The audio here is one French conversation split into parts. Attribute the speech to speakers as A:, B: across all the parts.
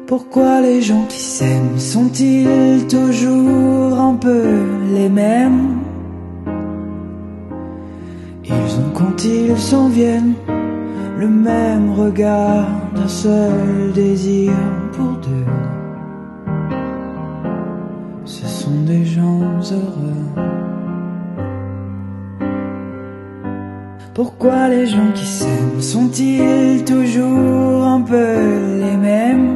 A: Pourquoi les gens qui s'aiment sont-ils toujours un peu les mêmes? Ils ont quand ils s'en viennent le même regard d'un seul désir pour deux. Ce sont des gens heureux. Pourquoi les gens qui s'aiment sont-ils toujours un peu les mêmes?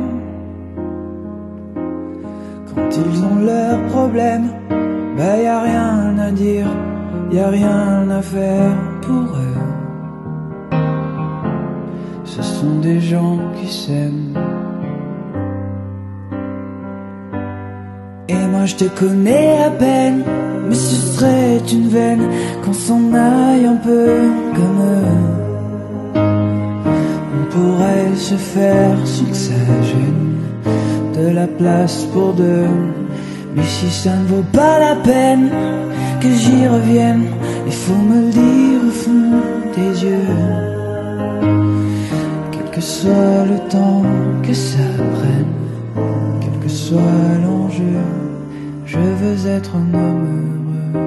A: Quand ils ont leurs problèmes, bah y a rien à dire, y a rien à faire pour eux. Ce sont des gens qui s'aiment. Et moi je te connais à peine, mais ce serait une veine qu'on s'en aille un peu comme eux. On pourrait se faire sans que ça gêne, de la place pour deux. Mais si ça ne vaut pas la peine que j'y revienne, il faut me le dire au fond des yeux. Quel que soit le temps que ça prenne, quel que soit l'enjeu, je veux être un homme heureux.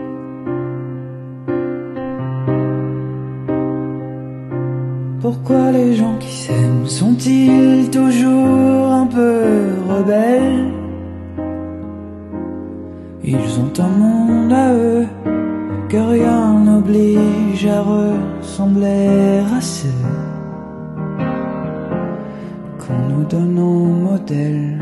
A: Pourquoi les gens qui s'aiment sont-ils toujours un peu rebelles? Ils ont un monde à eux que rien n'oblige à ressembler à ceux qu'on nous donne en modèle.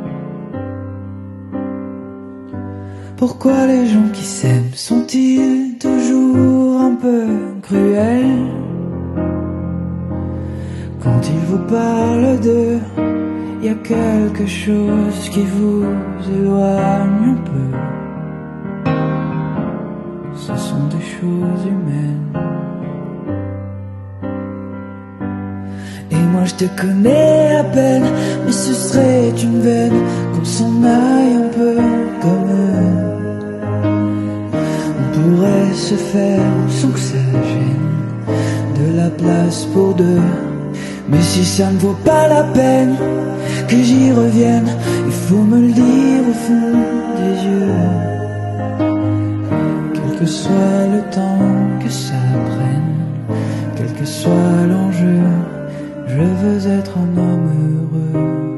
A: Pourquoi les gens qui s'aiment sont-ils toujours un peu cruels? Quand ils vous parlent d'eux, y a quelque chose qui vous éloigne un peu. Ce sont des choses humaines. Et moi je te connais à peine, mais ce serait une veine qu'on s'en aille un peu comme eux. On pourrait se faire sans que ça gêne, de la place pour deux. Mais si ça ne vaut pas la peine que j'y revienne, il faut me le dire au fond des yeux. Quel que soit le temps que ça prenne, quel que soit l'enjeu, je veux être un homme heureux.